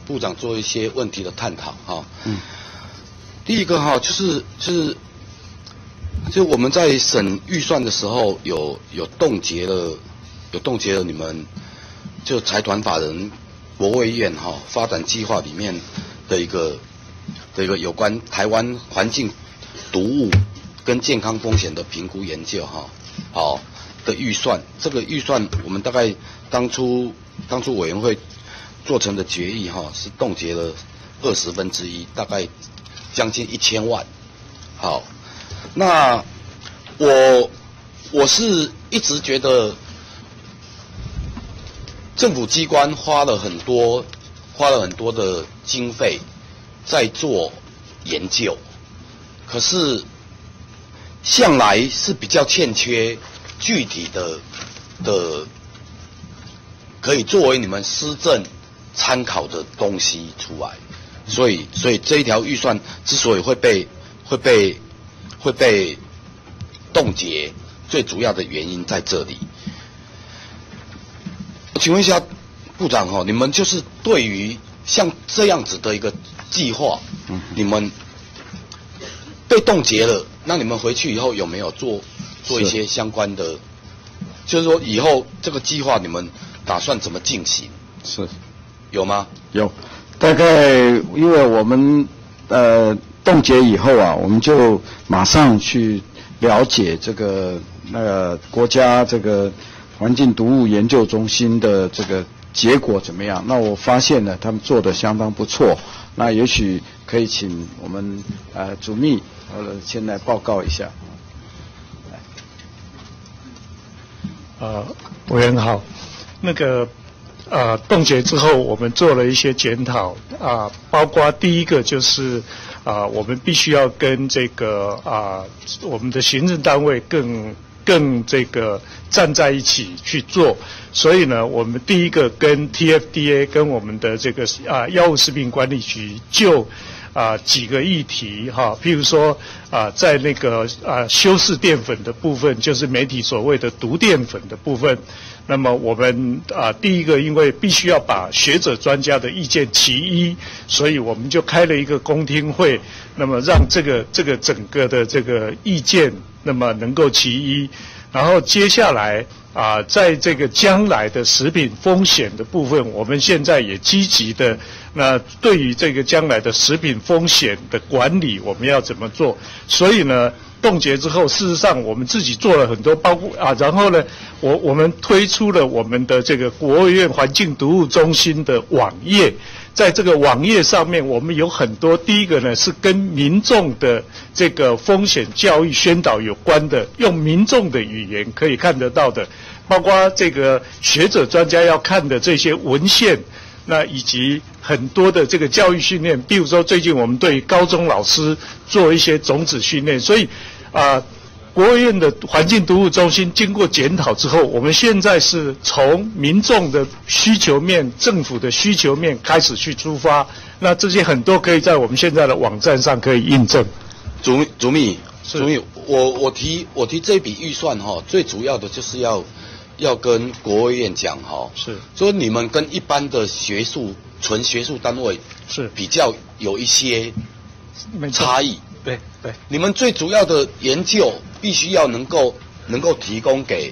部长做一些问题的探讨哈。第一个哈就是我们在审预算的时候有冻结了你们就财团法人国卫院发展计划里面的一个有关台湾环境毒物跟健康风险的评估研究的预算。这个预算我们大概当初委员会做成的决议是冻结了1/20，大概将近1000万。好，那我是一直觉得政府机关花了很多的经费在做研究，可是向来是比较欠缺具体的可以作为你们施政参考的东西出来，所以这一条预算之所以会被冻结，最主要的原因在这里。请问一下部长你们就是对于像这样子的一个计划，你们被冻结了，那你们回去以后有没有做一些相关的，就是说以后这个计划你们打算怎么进行？ 是， 有吗？ 有，大概因为我们冻结以后我们就马上去了解这个国家这个环境毒物研究中心的这个结果怎么样？那我发现呢，他们做得相当不错。那也许可以请我们主秘先来报告一下。 委员好，冻结之后，我们做了一些检讨包括第一个就是我们必须要跟这个我们的行政单位更这个站在一起去做，所以呢，我们第一个跟 TFDA 跟我们的这个药物食品管理局就几个议题譬如说在那个修饰淀粉的部分，就是媒体所谓的毒淀粉的部分。那么我们第一个因为必须要把学者专家的意见齐一，所以我们就开了一个公听会，那么让这个整个的这个意见那么能够齐一。然后接下来在这个将来的食品风险的部分，我们现在也积极的对于这个将来的食品风险的管理，我们要怎么做？所以呢，冻结之后，事实上我们自己做了很多，包括然后呢，我们推出了我们的这个国卫院环境毒物中心的网页。在这个网页上面，我们有很多，第一个呢是跟民众的这个风险教育宣导有关的，用民众的语言可以看得到的，包括这个学者专家要看的这些文献，那以及很多的这个教育训练，比如说最近我们对高中老师做一些种子训练，所以国卫院的环境毒物中心经过检讨之后，我们现在是从民众的需求面、政府的需求面开始去出发。那这些很多可以在我们现在的网站上可以印证。 主秘，我提这笔预算最主要的就是要跟国卫院讲是说你们跟一般的纯学术单位是比较有一些差异。 对， 你们最主要的研究必须要能够提供给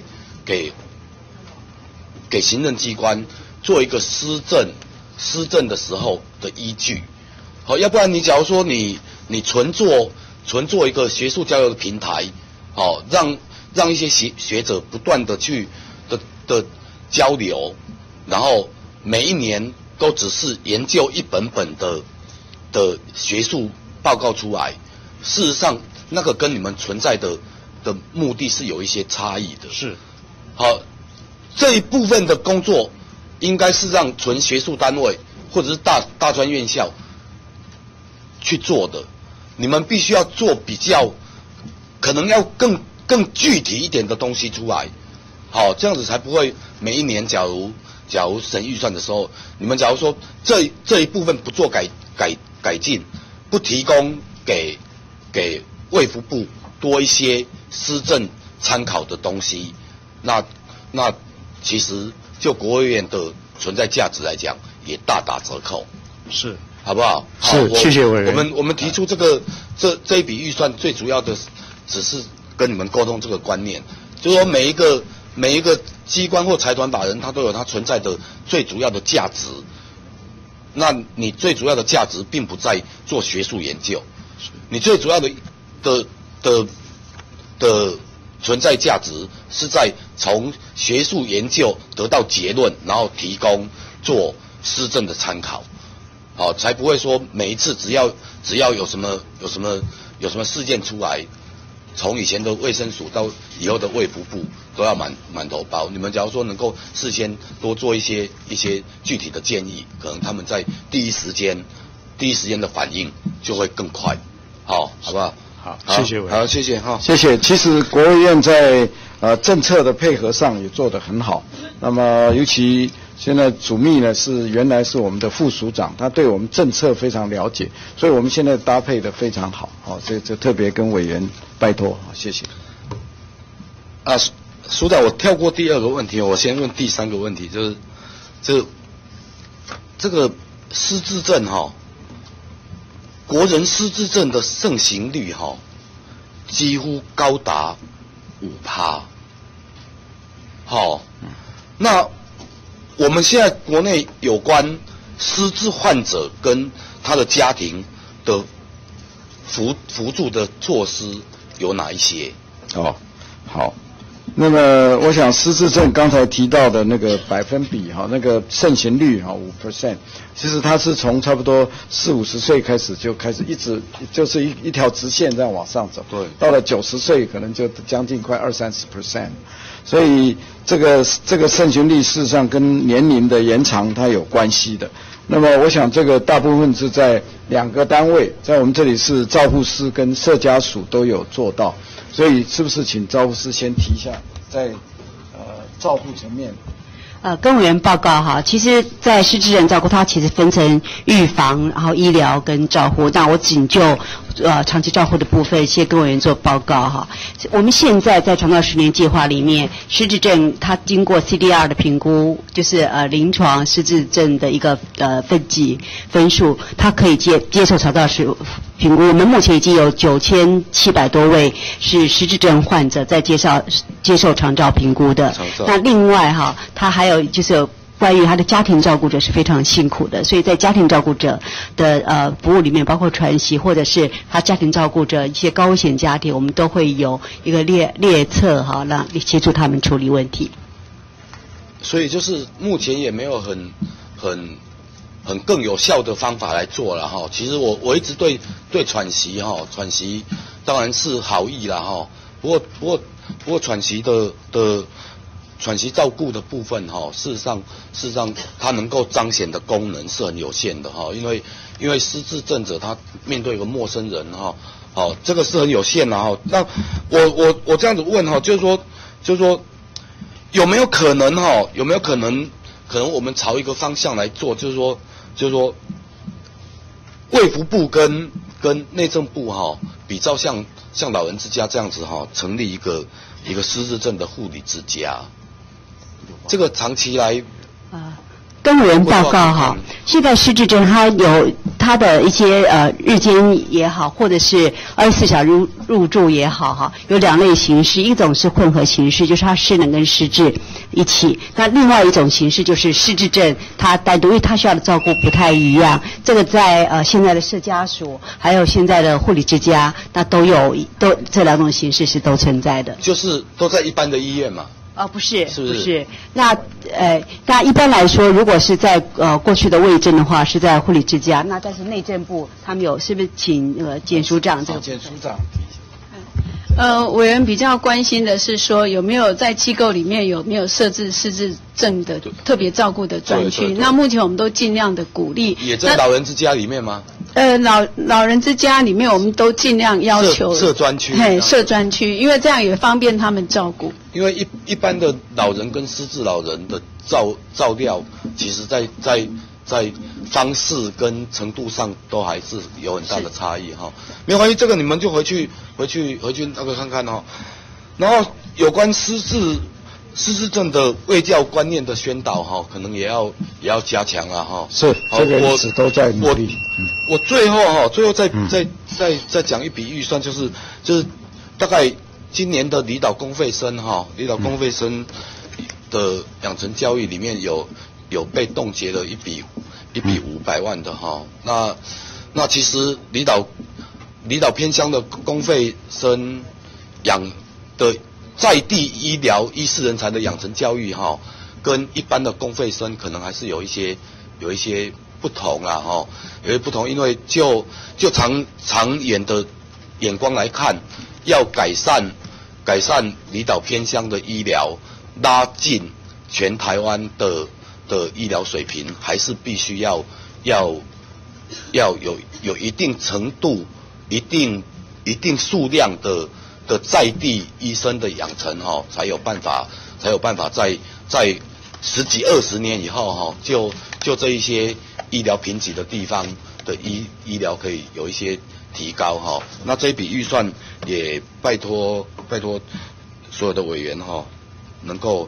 行政机关做一个施政的时候的依据。要不然你假如说你纯做一个学术交流的平台，让一些学者不断的的交流，然后每一年都只是研究一本的学术报告出来。事实上，那个跟你们存在的目的是有一些差异的。 是， 好，这一部分的工作应该是让纯学术单位或者是大专院校去做的。你们必须要做比较，可能要更具体一点的东西出来。好，这样子才不会每一年假如审预算的时候，你们假如说这一部分不做改进，不提供给卫福部多一些施政参考的东西，那其实就国卫院的存在价值来讲，也大打折扣。 是， 好不好？ 是，谢谢委员。 我们提出这一笔预算，最主要的只是跟你们沟通这个观念，就是说每一个机关或财团法人，它都有它存在的最主要的价值。那你最主要的价值并不在做学术研究，你最主要的存在价值是在从学术研究得到结论，然后提供做施政的参考，好，才不会说每一次只要有什么事件出来，从以前的卫生署到以后的卫福部都要满头包。你们假如说能够事先多做一些具体的建议，可能他们在第一时间的反应就会更快，好不好？ 好，谢谢委员。 好，谢谢哈， 谢谢。其实国务院在政策的配合上也做得很好。那么尤其现在主秘呢原来是我们的副署长，他对我们政策非常了解，所以我们现在搭配的非常好。好，这特别跟委员拜托，谢谢。 署长，我跳过第二个问题，我先问第三个问题，就是这个失智症国人失智症的盛行率几乎高达5%。那我们现在国内有关失智患者跟他的家庭的扶助的措施有哪一些？ 好。那么我想失智症刚才提到的那个百分比那个盛行率5%，其实它是从差不多40-50岁开始一直就是一条直线这样往上走， 对， 到了90岁可能就将近快20-30%，所以这个盛行率事实上跟年龄的延长它有关系的。那么我想这个大部分是在2个单位，在我们这里是照护师跟社家署都有做到。所以是不是请照护师先提一下，在照护层面？ 跟委员报告哈，其实，在失智人照顾，它其实分成预防、然后医疗跟照护。那我仅就长期照护的部分，先跟委员做报告哈。我们现在在长照10年计划里面，失智症它经过 CDR 的评估，就是临床失智症的一个分数，它可以接受长照评估。我们目前已经有9700多位是失智症患者在接受长照评估的。那另外哈，它还有就是关于他的家庭照顾者是非常辛苦的，所以在家庭照顾者的服务里面，包括传习或者是他家庭照顾者一些高危险家庭，我们都会有一个列册哈，让协助他们处理问题。 所以就是目前也没有很更有效的方法来做了哈。其实我一直对喘息当然是好意啦哈。不过喘息喘息照顾的部分事实上它能够彰显的功能是很有限的因为失智症者他面对一个陌生人这个是很有限的那我这样子问就是说有没有可能可能我们朝一个方向来做，就是说卫福部跟内政部比较像老人之家这样子成立一个失智症的护理之家。这个长期来跟委员报告哈，现在失智症它有它的一些日间也好，或者是24小时入住也好哈，有2类形式，一种是混合形式，就是它失能跟失智一起；那另外一种形式就是失智症它单独，因为它需要的照顾不太一样。这个在现在的社家署还有现在的护理之家，那都这2种形式是都存在的， 就是都在一般的医院嘛。 不是。那一般来说，如果是在过去的卫政的话，是在护理之家。那但是内政部他们是不是请简署长这个？ 简署长。 委员比较关心的是说，有没有在机构里面有没有设置失智症的特别照顾的专区？那目前我们都尽量的鼓励。 也在老人之家里面吗？ 老人之家里面，我们都尽量要求设专区。 设专区，因为这样也方便他们照顾。 因为一般的老人跟失智老人的照料，其实在方式跟程度上都还是有很大的差异没有关系，这个你们就回去那个看看然后有关失智失智症的卫教观念的宣导哈，可能也要加强了哈。 是，这个一直都在努力。 我最后再讲一笔预算，就是大概今年的离岛公费生离岛公费生的养成教育里面有被冻结了一笔500万的那其实离岛偏乡的公费生的在地医疗医师人才的养成教育跟一般的公费生可能还是有一些不同啦有些不同，因为就长远的眼光来看，要改善离岛偏乡的医疗，拉近全台湾的医疗水平，还是必须要有一定程度、一定数量的在地医生的养成才有办法在10几20年以后就这一些医疗贫瘠的地方的医疗可以有一些提高那这一笔预算也拜托所有的委员能够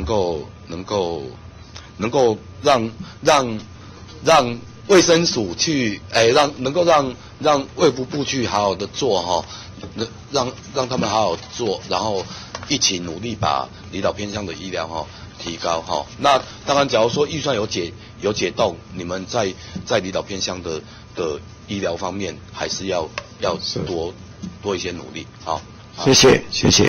让卫生署去能够让卫福部去好好的做让他们好好做，然后一起努力把离岛偏乡的医疗提高那当然，假如说预算有解冻，你们在离岛偏乡的医疗方面还是要多一些努力。好， 谢谢。